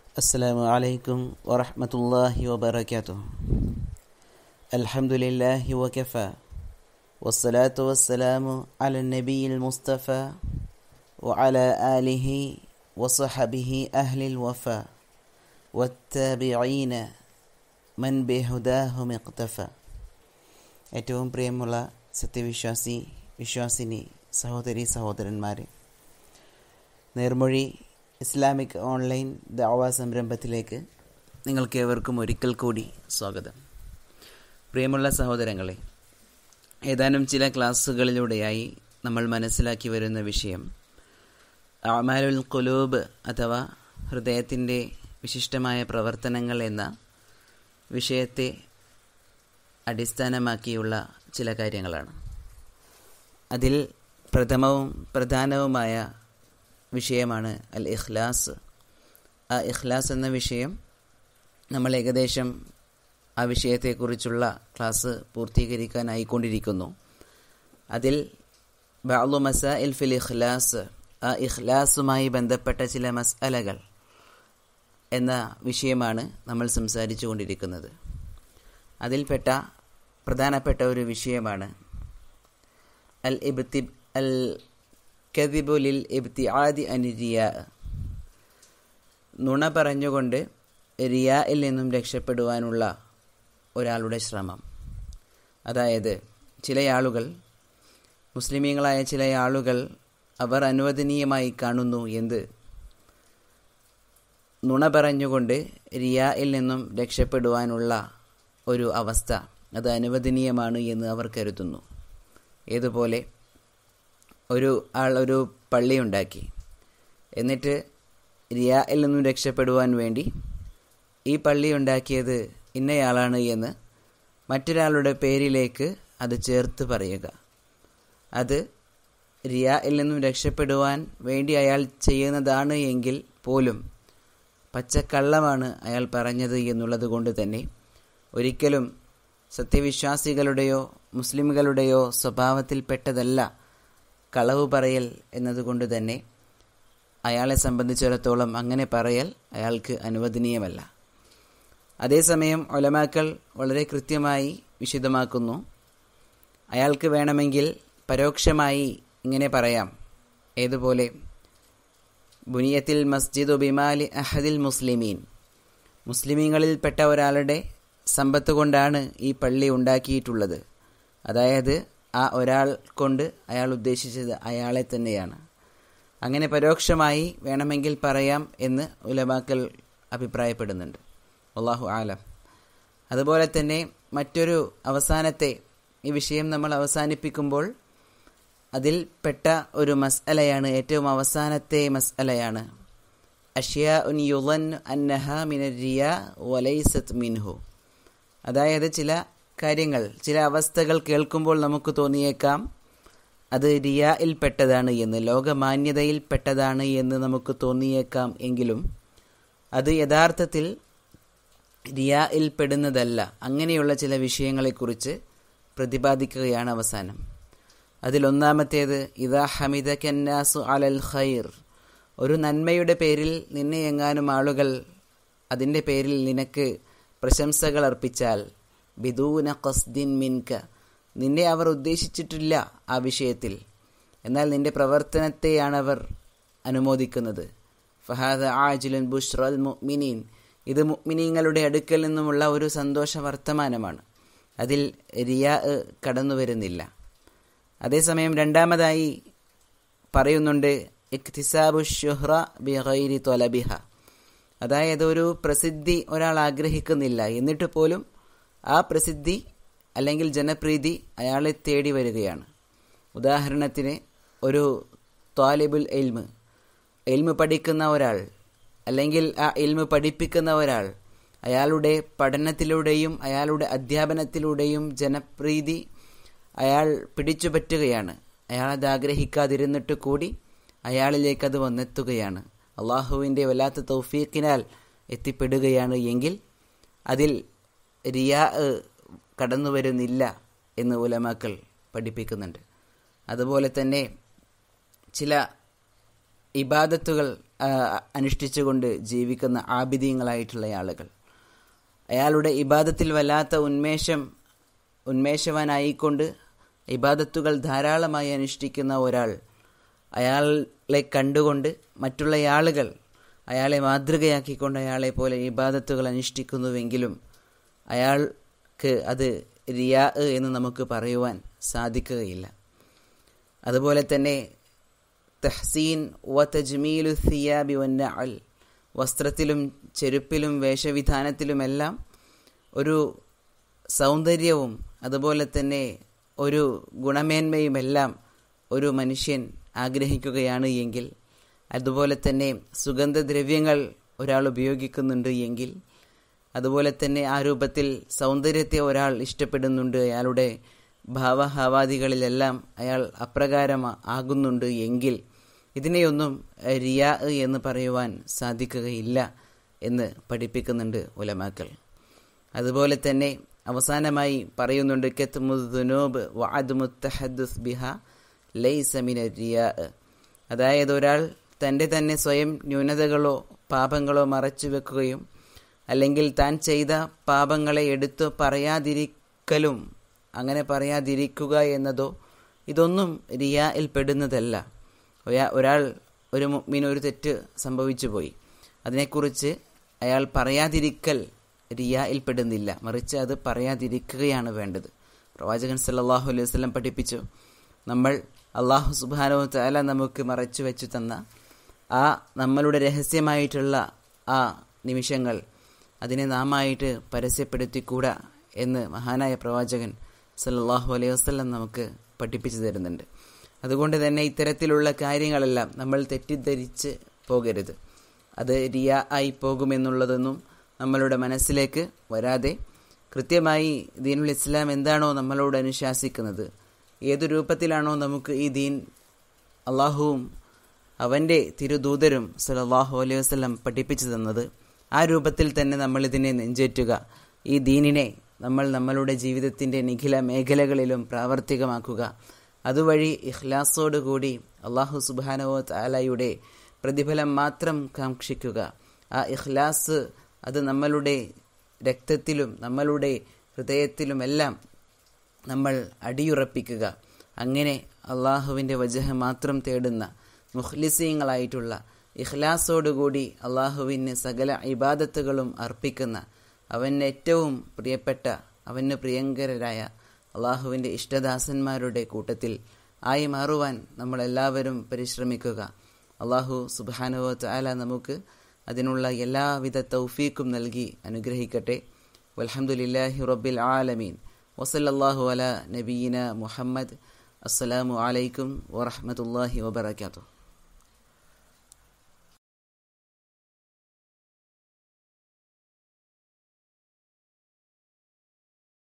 السلام عليكم ورحمة الله وبركاته. الحمد لله وكفى والصلاة والسلام على النبي المصطفى وعلى آله وصحبه أهل الوفا والتابعين من بهداهم اقتفى. ഏറ്റവും പ്രിയമുള്ള വിശ്വാസിനി സഹോദരി സഹോദരന്മാരെ, നേർമൊഴി ഇസ്ലാമിക് ഓൺലൈൻ ദഅവ സംരംഭത്തിലേക്ക് നിങ്ങൾക്കേവർക്കും ഒരിക്കൽ കൂടി സ്വാഗതം. പ്രിയമുള്ള സഹോദരങ്ങളെ, ഏതാനും ചില ക്ലാസ്സുകളിലൂടെയായി നമ്മൾ മനസ്സിലാക്കി വരുന്ന വിഷയം അഅ്മാലുൽ ഖുലൂബ് അഥവാ ഹൃദയത്തിൻ്റെ വിശിഷ്ടമായ പ്രവർത്തനങ്ങൾ എന്ന വിഷയത്തെ അടിസ്ഥാനമാക്കിയുള്ള ചില കാര്യങ്ങളാണ്. അതിൽ പ്രധാനവുമായ വിഷയമാണ് അൽ ഇഖ്ലാസ്. ആ ഇഖ്ലാസ് എന്ന വിഷയം നമ്മൾ ഏകദേശം ആ വിഷയത്തെക്കുറിച്ചുള്ള ക്ലാസ് പൂർത്തീകരിക്കാനായിക്കൊണ്ടിരിക്കുന്നു. അതിൽ ബഅ്ളു മസാഇൽ ഫിൽ ഇഖ്ലാസ്, ആ ഇഖ്ലാസുമായി ബന്ധപ്പെട്ട ചില മസ്അലകൾ എന്ന വിഷയമാണ് നമ്മൾ സംസാരിച്ചു കൊണ്ടിരിക്കുന്നത്. അതിൽപ്പെട്ട പ്രധാനപ്പെട്ട ഒരു വിഷയമാണ് അൽ കദിബു ലിൽ ഇബ്തിആദി അനി റിയാ, നുണ പറഞ്ഞുകൊണ്ട് റിയായിൽ നിന്നും രക്ഷപ്പെടുവാനുള്ള ഒരാളുടെ ശ്രമം. അതായത് ചില ആളുകൾ, മുസ്ലിമീങ്ങളായ ചില ആളുകൾ, അവർ അനുവദനീയമായി കാണുന്നു എന്ത്? നുണ പറഞ്ഞുകൊണ്ട് റിയായിൽ നിന്നും രക്ഷപ്പെടുവാനുള്ള ഒരു അവസ്ഥ, അത് അനുവദനീയമാണ് എന്ന് അവർ കരുതുന്നു. ഏതുപോലെ ഒരു പള്ളി ഉണ്ടാക്കി, എന്നിട്ട് റിയായിൽ നിന്നും രക്ഷപ്പെടുവാൻ വേണ്ടി ഈ പള്ളി ഉണ്ടാക്കിയത് ഇന്നയാളാണ് എന്ന് മറ്റൊരാളുടെ പേരിലേക്ക് അത് ചേർത്ത് പറയുക. അത് റിയായിൽ നിന്നും രക്ഷപ്പെടുവാൻ വേണ്ടി അയാൾ ചെയ്യുന്നതാണ് എങ്കിൽ പോലും പച്ചക്കള്ളമാണ് അയാൾ പറഞ്ഞത് എന്നുള്ളത് കൊണ്ട് തന്നെ ഒരിക്കലും സത്യവിശ്വാസികളുടെയോ മുസ്ലിമുകളുടെയോ സ്വഭാവത്തിൽപ്പെട്ടതല്ല കളവ് പറയൽ എന്നതുകൊണ്ട് തന്നെ അയാളെ സംബന്ധിച്ചിടത്തോളം അങ്ങനെ പറയൽ അയാൾക്ക് അനുവദനീയമല്ല. അതേസമയം ഉലമാക്കൾ വളരെ കൃത്യമായി വിശദമാക്കുന്നു, അയാൾക്ക് വേണമെങ്കിൽ പരോക്ഷമായി ഇങ്ങനെ പറയാം. ഏതുപോലെ ബുനിയത്തിൽ മസ്ജിദു ബിമാലി അഹദിൽ മുസ്ലിമീൻ, മുസ്ലിമീങ്ങളിൽപ്പെട്ട ഒരാളുടെ സമ്പത്ത് കൊണ്ടാണ് ഈ പള്ളി ഉണ്ടാക്കിയിട്ടുള്ളത്. അതായത് ആ ഒരാൾ കൊണ്ട് അയാൾ ഉദ്ദേശിച്ചത് അയാളെ തന്നെയാണ്. അങ്ങനെ പരോക്ഷമായി വേണമെങ്കിൽ പറയാം എന്ന് ഉലമാക്കൾ അഭിപ്രായപ്പെടുന്നുണ്ട്. അല്ലാഹു ആലം. അതുപോലെ തന്നെ മറ്റൊരു അവസാനത്തെ ഈ വിഷയം നമ്മൾ അവസാനിപ്പിക്കുമ്പോൾ അതിൽ പെട്ട ഒരു മസ്അലയാണ്, ഏറ്റവും അവസാനത്തെ മസ്അലയാണ് അഷ്യാഉൻ യുളന്നു അന്നഹാ മിനർ റിയാ വലൈസത് മിൻഹു. അതായത് ചില കാര്യങ്ങൾ, ചില അവസ്ഥകൾ കേൾക്കുമ്പോൾ നമുക്ക് തോന്നിയേക്കാം അത് റിയായിൽ പെട്ടതാണ് എന്ന്, ലോകമാന്യതയിൽ പെട്ടതാണ് എന്ന് നമുക്ക് തോന്നിയേക്കാം. എങ്കിലും അത് യഥാർത്ഥത്തിൽ റിയായിൽ പെടുന്നതല്ല. അങ്ങനെയുള്ള ചില വിഷയങ്ങളെക്കുറിച്ച് പ്രതിപാദിക്കുകയാണ് അവസാനം. അതിലൊന്നാമത്തേത് ഇദാ ഹമിദകന്നാസു അലൽ ഖൈർ, ഒരു നന്മയുടെ പേരിൽ നിന്നെ എങ്ങാനും ആളുകൾ അതിൻ്റെ പേരിൽ നിനക്ക് പ്രശംസകൾ അർപ്പിച്ചാൽ, ബിദൂന ഖസ്ദിൻ മിൻക, നിന്നെ അവർ ഉദ്ദേശിച്ചിട്ടില്ല ആ വിഷയത്തിൽ, എന്നാൽ നിന്റെ പ്രവർത്തനത്തെയാണ് അവർ അനുമോദിക്കുന്നത്. ഫഹാദ ആജിലുൻ ബുഷ്റൽ മുഅ്മിനീൻ, ഇത് മുഅ്മിനീങ്ങളുടെ അടുക്കൽ നിന്നുമുള്ള ഒരു സന്തോഷ വർത്തമാനമാണ്. അതിൽ റിയാ കടന്നു വരുന്നില്ല. അതേസമയം രണ്ടാമതായി പറയുന്നുണ്ട് ഇക്തിസാബു ശുഹ്റ ബിഗൈരി ത്വലബിഹ, അതായത് ഒരു പ്രസിദ്ധി ഒരാൾ ആഗ്രഹിക്കുന്നില്ല, എന്നിട്ട് പോലും ആ പ്രസിദ്ധി അല്ലെങ്കിൽ ജനപ്രീതി അയാളെ തേടി വരികയാണ്. ഉദാഹരണത്തിന് ഒരു ത്വാലിബുൽ ഇൽമ് പഠിക്കുന്ന ഒരാൾ, അല്ലെങ്കിൽ ആ ഇൽമ് പഠിപ്പിക്കുന്ന ഒരാൾ, അയാളുടെ പഠനത്തിലൂടെയും അയാളുടെ അധ്യാപനത്തിലൂടെയും ജനപ്രീതി അയാൾ പിടിച്ചുപറ്റുകയാണ്. അയാളത് ആഗ്രഹിക്കാതിരുന്നിട്ട് കൂടി അയാളിലേക്കത് വന്നെത്തുകയാണ്. അള്ളാഹുവിൻ്റെ വല്ലാത്ത തൗഫീഖിനാൽ എത്തിപ്പെടുകയാണ് എങ്കിൽ അതിൽ റിയാ കടന്നു വരുന്നില്ല എന്ന് ഉലമാക്കൾ പഠിപ്പിക്കുന്നുണ്ട്. അതുപോലെ തന്നെ ചില ഇബാദത്തുകൾ അനുഷ്ഠിച്ചുകൊണ്ട് ജീവിക്കുന്ന ആബിദീങ്ങളായിട്ടുള്ള ആളുകൾ, അയാളുടെ ഇബാദത്തിൽ വല്ലാത്ത ഉന്മേഷവാനായിക്കൊണ്ട് ഇബാദത്തുകൾ ധാരാളമായി അനുഷ്ഠിക്കുന്ന ഒരാൾ, അയാളെ കണ്ടുകൊണ്ട് മറ്റുള്ള ആളുകൾ അയാളെ മാതൃകയാക്കിക്കൊണ്ട് അയാളെ പോലെ ഇബാദത്തുകൾ അനുഷ്ഠിക്കുന്നുവെങ്കിലും അയാൾക്ക് അത് റിയാ എന്ന് നമുക്ക് പറയുവാൻ സാധിക്കുകയില്ല. അതുപോലെ തന്നെ തഹ്സീൻ വ തജ്മീലു സിയാബി വന്നഅൽ, വസ്ത്രത്തിലും ചെരുപ്പിലും വേഷവിധാനത്തിലുമെല്ലാം ഒരു സൗന്ദര്യവും അതുപോലെ തന്നെ ഒരു ഗുണമേന്മയുമെല്ലാം ഒരു മനുഷ്യൻ ആഗ്രഹിക്കുകയാണ് എങ്കിൽ, അതുപോലെ തന്നെ സുഗന്ധദ്രവ്യങ്ങൾ ഒരാൾ ഉപയോഗിക്കുന്നുണ്ട് എങ്കിൽ, അതുപോലെ തന്നെ ആ രൂപത്തിൽ സൗന്ദര്യത്തെ ഒരാൾ ഇഷ്ടപ്പെടുന്നുണ്ട്, അയാളുടെ ഭാവഹാവാദികളിലെല്ലാം അയാൾ അപ്രകാരം ആകുന്നുണ്ട് എങ്കിൽ ഇതിനെയൊന്നും റിയാ എന്ന് പറയുവാൻ സാധിക്കുകയില്ല എന്ന് പഠിപ്പിക്കുന്നുണ്ട് ഉലമാക്കൾ. അതുപോലെ തന്നെ അവസാനമായി പറയുന്നുണ്ട് കത്മുദ്ദുനൂബ് വഅദ്മുത് തഹദ്ദുസ് ബിഹാ ലൈസ മിന റിയാ, അതായത് ഒരാൾ തൻ്റെ തന്നെ സ്വയം ന്യൂനതകളോ പാപങ്ങളോ മറച്ചു വെക്കുകയും അല്ലെങ്കിൽ താൻ ചെയ്ത പാപങ്ങളെ എടുത്തു പറയാതിരിക്കലും, അങ്ങനെ പറയാതിരിക്കുക എന്നതോ ഇതൊന്നും റിയായിൽ പെടുന്നതല്ല. ഒരാൾ ഒരു മുഅ്മിൻ ഒരു തെറ്റ് സംഭവിച്ചു പോയി, അതിനെക്കുറിച്ച് അയാൾ പറയാതിരിക്കൽ റിയായിൽ പെടുന്നില്ല, മറിച്ച് അത് പറയാതിരിക്കുകയാണ് വേണ്ടത്. പ്രവാചകൻ സല്ലല്ലാഹു അലൈഹി വസല്ലം പഠിപ്പിച്ചു, നമ്മൾ അല്ലാഹു സുബ്ഹാനഹു വ തആല നമുക്ക് മറച്ചു വെച്ചു തന്ന ആ നമ്മളുടെ രഹസ്യമായിട്ടുള്ള ആ നിമിഷങ്ങൾ അതിനെ നാമായിട്ട് പരസ്യപ്പെടുത്തിക്കൂടാ എന്ന് മഹാനായ പ്രവാചകൻ സല്ലല്ലാഹു അലൈഹി വസല്ലം നമുക്ക് പഠിപ്പിച്ചു തരുന്നുണ്ട്. അതുകൊണ്ട് തന്നെ ഇത്തരത്തിലുള്ള കാര്യങ്ങളെല്ലാം നമ്മൾ തെറ്റിദ്ധരിച്ച് പോകരുത്. അത് റിയാ ആയി പോകുമെന്നുള്ളതൊന്നും നമ്മളുടെ മനസ്സിലേക്ക് വരാതെ കൃത്യമായി ദീനുൽ ഇസ്ലാം എന്താണോ നമ്മളോട് അനുശാസിക്കുന്നത്, ഏതു രൂപത്തിലാണോ നമുക്ക് ഈ ദീൻ അള്ളാഹുവും അവൻ്റെ തിരുദൂതരും സല്ലല്ലാഹു അലൈഹി വസല്ലം പഠിപ്പിച്ചു തന്നത്, ആ രൂപത്തിൽ തന്നെ നമ്മൾ ഇതിനെ നെഞ്ചേറ്റുക. ഈ ദീനിനെ നമ്മൾ നമ്മളുടെ ജീവിതത്തിൻ്റെ നിഖില മേഖലകളിലും പ്രാവർത്തികമാക്കുക. അതുവഴി ഇഖ്ലാസോടുകൂടി അള്ളാഹു സുബ്ഹാനഹു വ തആലയുടെ പ്രതിഫലം മാത്രം കാക്ഷിക്കുക. ആ ഇഖ്ലാസ് അത് നമ്മളുടെ രക്തത്തിലും നമ്മളുടെ ഹൃദയത്തിലുമെല്ലാം നമ്മൾ അടിയുറപ്പിക്കുക. അങ്ങനെ അള്ളാഹുവിൻ്റെ വജഹ് മാത്രം തേടുന്ന മുഖ്ലിസീങ്ങളായിട്ടുള്ള ഇഖ്ലാസോടുകൂടി അള്ളാഹുവിന് സകല ഇബാദത്തുകളും അർപ്പിക്കുന്ന, അവന് ഏറ്റവും പ്രിയപ്പെട്ട, അവന് പ്രിയങ്കരരായ അള്ളാഹുവിൻ്റെ ഇഷ്ടദാസന്മാരുടെ കൂട്ടത്തിൽ ആയി മാറുവാൻ നമ്മളെല്ലാവരും പരിശ്രമിക്കുക. അള്ളാഹു സുബ്ഹാനഹു വ തആല നമുക്ക് അതിനുള്ള എല്ലാവിധ തൗഫീഖും നൽകി അനുഗ്രഹിക്കട്ടെ. വൽഹംദുലില്ലാഹി റബ്ബിൽ ആലമീൻ. വസല്ലല്ലാഹു അലാ നബിയിന മുഹമ്മദ്. അസ്സലാമു അലൈക്കും വറഹ്മത്തുള്ളാഹി വബറകാതുഹു.